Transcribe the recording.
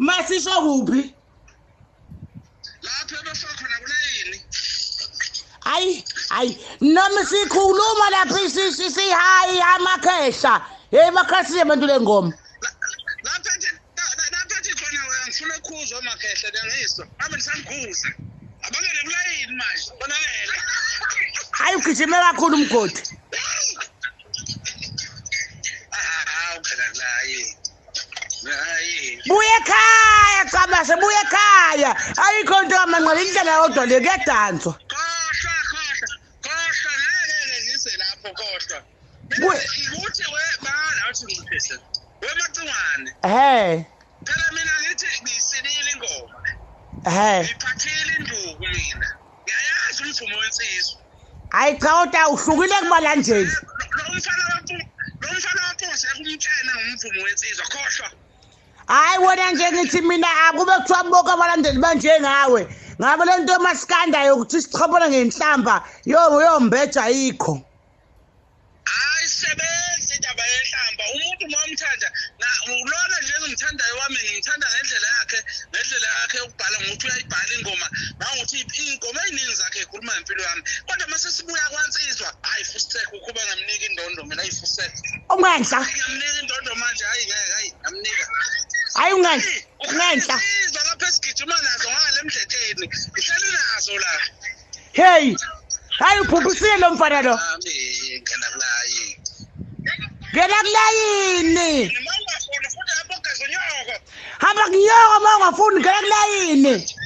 Masisho kuphi? Lapho befakhona kulayini. Hayi noma sikhuluma lapha sihayi amakhehla emakhasi abantu lengoma lapha nje khona ngifuna ukuzwa amakhehla ngiyizwa abe nisangiguza abangene kulayini manje bonakele hayi ugijime kakhulu umgodi buye ekhaya cabase buye ekhaya ayikho into kamanqala indlela yodwa le kuyadanswa ukuthi webala athi ngiphethe wemacingwane phela mina ngithi ngisilile ingoma ngiphathile induku mina ngiyayazi umvumo wensizwa hayi cha uta uhlukile kubalandeli lo mfana wamphose kumtshena ngomvumo wensizwa khohlwa hayi wena nje ngithi mina akube kuthiwa bonke abalandeli banjengawe ngabe lento emasikandayo ukuthi sichobona ngenhlamba yombeja ayikho hayi sebenza indaba yenhlamba umuntu momthanda ulona nje engimthandayo wami ngimthanda ngendlela yakhe yokubhala ngokuthi uyayibhala ingoma nangokuthi ingoma eziningi zakhe ikhuluma ngempilo yami kodwa mase sibuya kwansizwa hayi fusitheke ukuba ngamnika indondo mina ayifuseke ungenhla ngamnika indondo manje hayi ngamnika hayi ungenhla sizwa lapha esigijima nazo ngale emdletsheni ihleli nazo la hey hayi uphuphisile lo mfana lo ngena kulayini hamba kunyoko uma ungafuni ngena kulayini